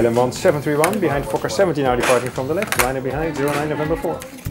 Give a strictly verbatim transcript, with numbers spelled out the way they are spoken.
L M one seven three one behind Fokker seventy now departing from the left, liner behind zero nine November four.